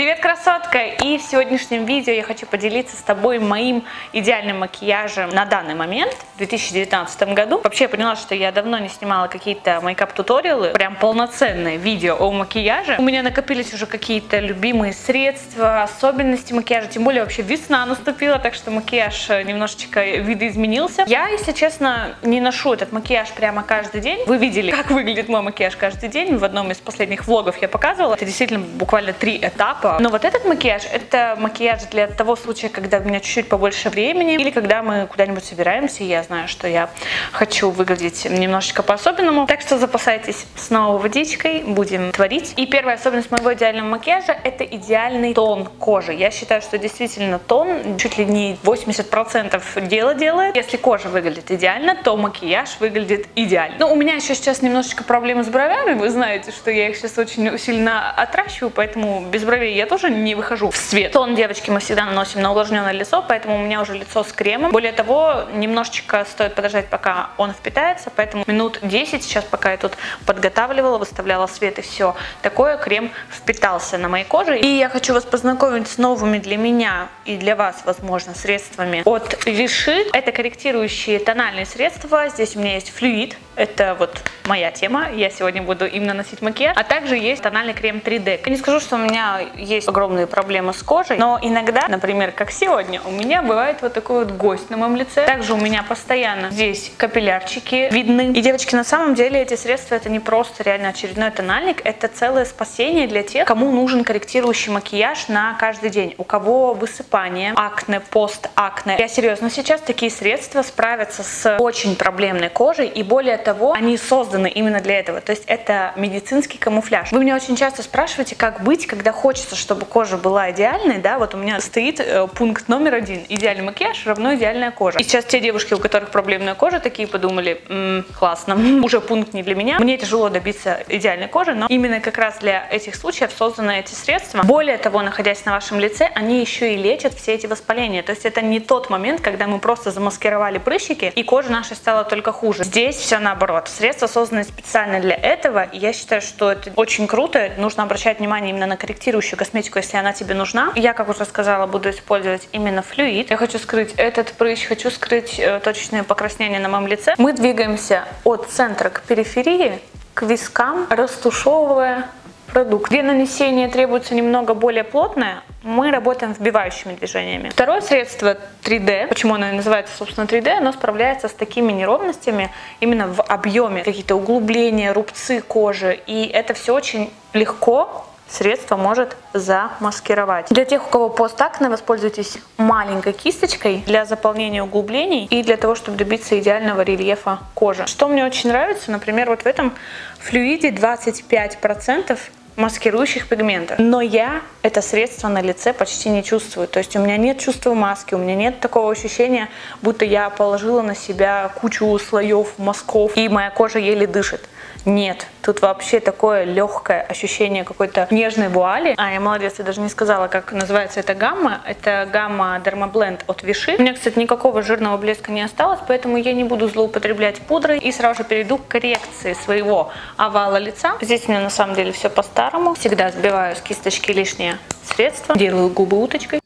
Привет, красотка! И в сегодняшнем видео я хочу поделиться с тобой моим идеальным макияжем на данный момент, в 2019 году. Вообще я поняла, что я давно не снимала какие-то мейкап-туториалы, прям полноценное видео о макияже. У меня накопились уже какие-то любимые средства, особенности макияжа, тем более вообще весна наступила, так что макияж немножечко видоизменился. Я, если честно, не ношу этот макияж прямо каждый день. Вы видели, как выглядит мой макияж каждый день, в одном из последних влогов я показывала. Это действительно буквально 3 этапа. Но вот этот макияж, это макияж для того случая, когда у меня чуть-чуть побольше времени, или когда мы куда-нибудь собираемся, и я знаю, что я хочу выглядеть немножечко по-особенному. Так что запасайтесь снова водичкой, будем творить. И первая особенность моего идеального макияжа — это идеальный тон кожи. Я считаю, что действительно тон чуть ли не 80% дела делает. Если кожа выглядит идеально, то макияж выглядит идеально. Но у меня еще сейчас немножечко проблемы с бровями. Вы знаете, что я их сейчас очень сильно отращиваю, поэтому без бровей я тоже не выхожу в свет. Тон, девочки, мы всегда наносим на увлажненное лицо, поэтому у меня уже лицо с кремом. Более того, немножечко стоит подождать, пока он впитается, поэтому минут 10 сейчас, пока я тут подготавливала, выставляла свет и все такое, крем впитался на моей коже. И я хочу вас познакомить с новыми для меня и для вас, возможно, средствами от Vichy. Это корректирующие тональные средства. Здесь у меня есть флюид. Это вот моя тема. Я сегодня буду именно носить макияж. А также есть тональный крем 3D. Я не скажу, что у меня есть огромные проблемы с кожей, но иногда, например, как сегодня, у меня бывает вот такой вот гость на моем лице. Также у меня постоянно здесь капиллярчики видны. И, девочки, на самом деле эти средства — это не просто реально очередной тональник, это целое спасение для тех, кому нужен корректирующий макияж на каждый день. У кого высыпание, акне, постакне. Я серьезно, сейчас такие средства справятся с очень проблемной кожей, и более того, они созданы именно для этого. То есть это медицинский камуфляж. Вы меня очень часто спрашиваете, как быть, когда хочется, чтобы кожа была идеальной, да, вот у меня стоит пункт номер 1. Идеальный макияж равно идеальная кожа. И сейчас те девушки, у которых проблемная кожа, такие подумали, классно, уже пункт не для меня. Мне тяжело добиться идеальной кожи, но именно как раз для этих случаев созданы эти средства. Более того, находясь на вашем лице, они еще и лечат все эти воспаления. То есть это не тот момент, когда мы просто замаскировали прыщики, и кожа наша стала только хуже. Здесь все наоборот. Средства созданы специально для этого, и я считаю, что это очень круто. Нужно обращать внимание именно на корректирующую косметику, если она тебе нужна. Я, как уже сказала, буду использовать именно флюид. Я хочу скрыть этот прыщ, хочу скрыть точечные покраснения на моем лице. Мы двигаемся от центра к периферии, к вискам, растушевывая продукт. Где нанесение требуется немного более плотное, мы работаем вбивающими движениями. Второе средство 3D, почему оно называется, собственно, 3D, оно справляется с такими неровностями именно в объеме, какие-то углубления, рубцы кожи, и это все очень легко средство может замаскировать. Для тех, у кого постакне, воспользуйтесь маленькой кисточкой для заполнения углублений и для того, чтобы добиться идеального рельефа кожи. Что мне очень нравится, например, вот в этом флюиде 25% маскирующих пигментов. Но я это средство на лице почти не чувствую. То есть у меня нет чувства маски, у меня нет такого ощущения, будто я положила на себя кучу слоев мазков и моя кожа еле дышит. Нет, тут вообще такое легкое ощущение какой-то нежной вуали. Я молодец, я даже не сказала, как называется эта гамма. Это гамма Dermablend от Vichy. У меня, кстати, никакого жирного блеска не осталось, поэтому я не буду злоупотреблять пудрой и сразу же перейду к коррекции своего овала лица. Здесь у меня на самом деле все по-старому. Всегда сбиваю с кисточки лишнее средство, делаю губы уточкой.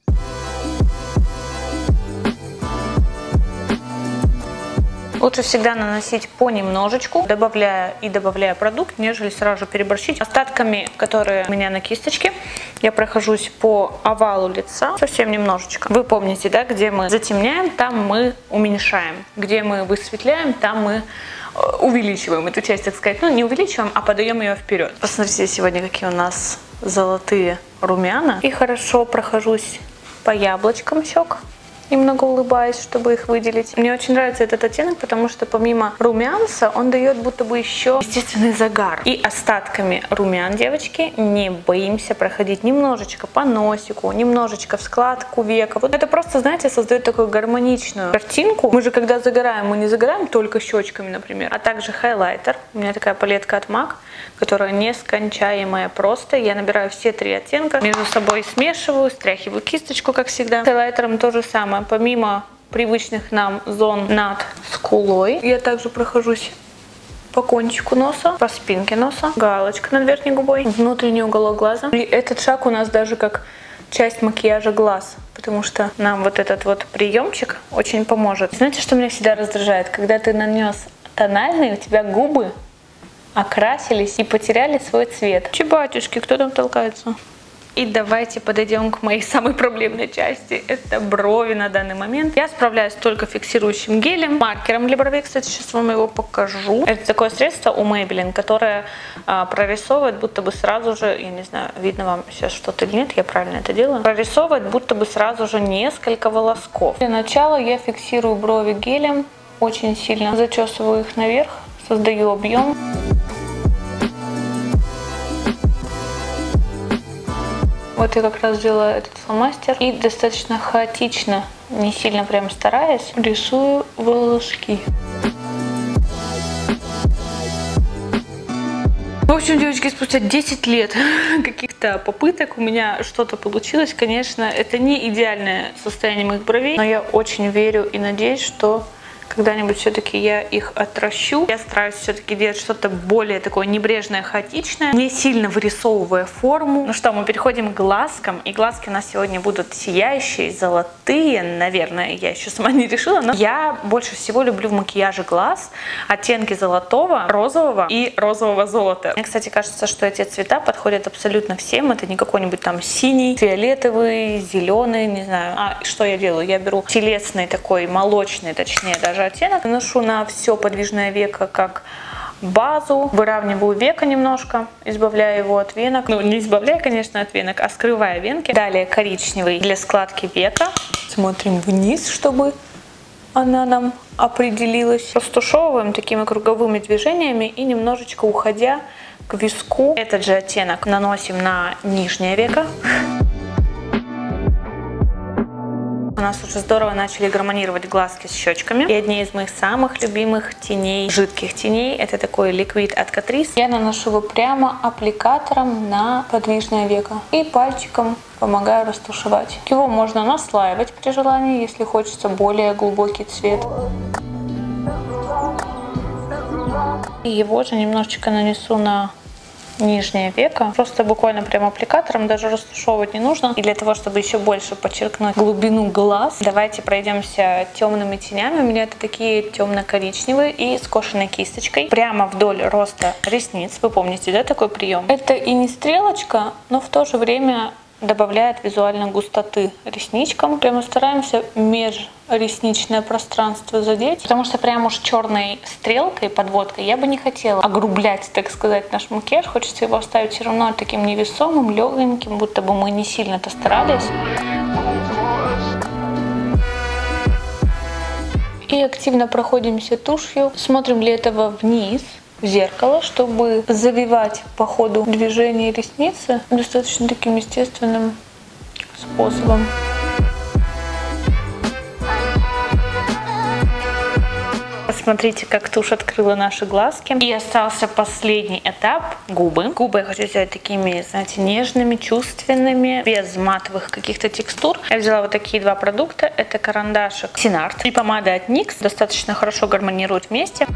Лучше всегда наносить понемножечку, добавляя продукт, нежели сразу же переборщить. Остатками, которые у меня на кисточке, я прохожусь по овалу лица совсем немножечко. Вы помните, да, где мы затемняем, там мы уменьшаем. Где мы высветляем, там мы увеличиваем эту часть, так сказать. Ну, не увеличиваем, а подаем ее вперед. Посмотрите сегодня, какие у нас золотые румяна. И хорошо прохожусь по яблочкам щек, немного улыбаюсь, чтобы их выделить. Мне очень нравится этот оттенок, потому что помимо румянца он дает будто бы еще естественный загар. И остатками румян, девочки, не боимся проходить немножечко по носику, немножечко в складку века. Вот это просто, знаете, создает такую гармоничную картинку. Мы же, когда загораем, мы не загораем только щечками, например, а также хайлайтер. У меня такая палетка от MAC, которая нескончаемая просто. Я набираю все 3 оттенка, между собой смешиваю, стряхиваю кисточку, как всегда. С хайлайтером то же самое. Помимо привычных нам зон над скулой, я также прохожусь по по кончику носа, по спинке носа, галочка над верхней губой, внутренний уголок глаза. И этот шаг у нас даже как часть макияжа глаз, потому что нам вот этот вот приемчик очень поможет. Знаете, что меня всегда раздражает? Когда ты нанес тональный, у тебя губы окрасились и потеряли свой цвет. Чебатюшки, кто там толкается? И давайте подойдем к моей самой проблемной части. Это брови на данный момент. Я справляюсь только фиксирующим гелем, маркером для бровей. Кстати, сейчас вам его покажу. Это такое средство у Maybelline, которое прорисовывает будто бы сразу же, я не знаю, видно вам сейчас что-то или нет, я правильно это делаю, прорисовывает будто бы сразу же несколько волосков. Для начала я фиксирую брови гелем, очень сильно зачесываю их наверх, создаю объем. Вот я как раз делаю этот фломастер и достаточно хаотично, не сильно прям стараясь, рисую волоски. В общем, девочки, спустя 10 лет каких-то попыток у меня что-то получилось. Конечно, это не идеальное состояние моих бровей, но я очень верю и надеюсь, что когда-нибудь все-таки я их отращу. Я стараюсь все-таки делать что-то более такое небрежное, хаотичное, не сильно вырисовывая форму. Ну что, мы переходим к глазкам. И глазки у нас сегодня будут сияющие, золотые, наверное, я еще сама не решила. Но я больше всего люблю в макияже глаз оттенки золотого, розового и розового золота. Мне, кстати, кажется, что эти цвета подходят абсолютно всем. Это не какой-нибудь там синий, фиолетовый, зеленый, не знаю. А что я делаю? Я беру телесный такой, молочный, точнее, даже оттенок, наношу на все подвижное веко как базу, выравниваю веко немножко, избавляя его от венок. Ну, не избавляя, конечно, от венок, а скрывая венки. Далее коричневый для складки века. Смотрим вниз, чтобы она нам определилась. Растушевываем такими круговыми движениями и немножечко уходя к виску. Этот же оттенок наносим на нижнее веко. У нас уже здорово начали гармонировать глазки с щечками. И одни из моих самых любимых теней, жидких теней, это такой ликвид от Catrice. Я наношу его прямо аппликатором на подвижное веко и пальчиком помогаю растушевать. Его можно наслаивать при желании, если хочется более глубокий цвет. И его же немножечко нанесу на нижнее веко. Просто буквально прям аппликатором, даже растушевывать не нужно. И для того, чтобы еще больше подчеркнуть глубину глаз, давайте пройдемся темными тенями. У меня это такие темно-коричневые и скошенной кисточкой. Прямо вдоль роста ресниц. Вы помните, да, такой прием? Это и не стрелочка, но в то же время добавляет визуально густоты ресничкам. Прямо стараемся межресничное пространство задеть, потому что прям уж черной стрелкой, подводкой я бы не хотела огрублять, так сказать, наш макияж. Хочется его оставить все равно таким невесомым, легеньким, будто бы мы не сильно-то старались. И активно проходимся тушью. Смотрим для этого вниз, в зеркало, чтобы завивать по ходу движения ресницы достаточно таким естественным способом. Посмотрите, как тушь открыла наши глазки. И остался последний этап — губы. Губы я хочу сделать такими, знаете, нежными, чувственными, без матовых каких-то текстур. Я взяла вот такие два продукта. Это карандашик Sinart и помада от NYX. Достаточно хорошо гармонируют вместе.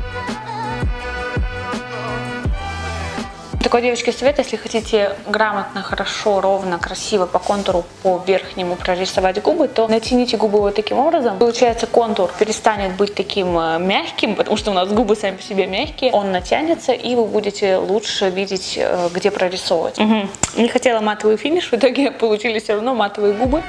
Такой, девочки, совет: если хотите грамотно, хорошо, ровно, красиво по контуру, по верхнему прорисовать губы, то натяните губы вот таким образом. Получается, контур перестанет быть таким мягким, потому что у нас губы сами по себе мягкие. Он натянется, и вы будете лучше видеть, где прорисовывать. Не хотела матовый финиш, в итоге получились все равно матовые губы.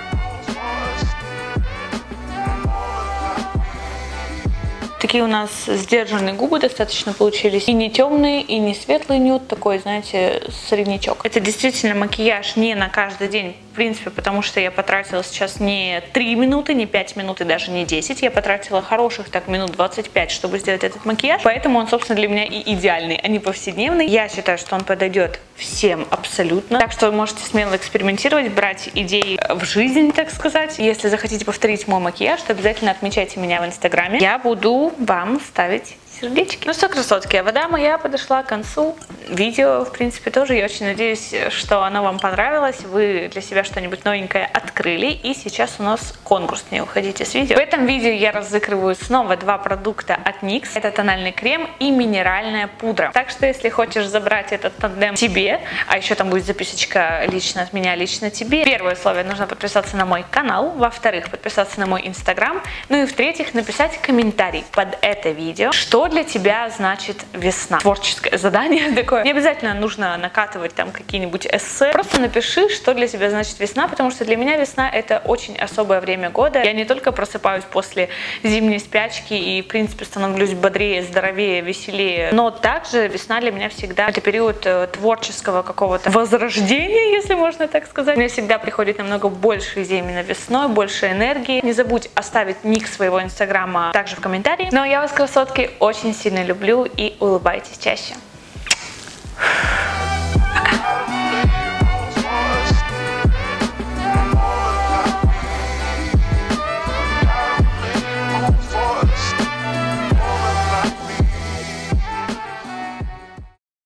Такие у нас сдержанные губы достаточно получились. И не темные, и не светлый нюд, такой, знаете, среднячок. Это действительно макияж не на каждый день, в принципе, потому что я потратила сейчас не 3 минуты, не 5 минут и даже не 10. Я потратила хороших так минут 25, чтобы сделать этот макияж. Поэтому он, собственно, для меня и идеальный, а не повседневный. Я считаю, что он подойдет всем абсолютно. Так что вы можете смело экспериментировать, брать идеи в жизнь, так сказать. Если захотите повторить мой макияж, то обязательно отмечайте меня в Инстаграме. Я буду вам ставить сердечки. Ну что, красотки, вода моя подошла к концу. Видео, в принципе, тоже. Я очень надеюсь, что оно вам понравилось. Вы для себя что-нибудь новенькое открыли. И сейчас у нас конкурс, не уходите с видео. В этом видео я разыгрываю снова 2 продукта от NYX. Это тональный крем и минеральная пудра. Так что, если хочешь забрать этот тандем себе, а еще там будет записочка лично от меня, лично тебе. Первое условие: нужно подписаться на мой канал. Во-вторых, подписаться на мой инстаграм. Ну и в-третьих, написать комментарий под это видео, что для тебя значит весна. Творческое задание такое. Не обязательно нужно накатывать там какие-нибудь эссе. Просто напиши, что для тебя значит весна, потому что для меня весна — это очень особое время года. Я не только просыпаюсь после зимней спячки и, в принципе, становлюсь бодрее, здоровее, веселее, но также весна для меня всегда это период творческого какого-то возрождения, если можно так сказать. Мне всегда приходит намного больше идей именно весной, больше энергии. Не забудь оставить ник своего инстаграма также в комментарии. Ну а я вас, красотки, очень сильно люблю, и улыбайтесь чаще.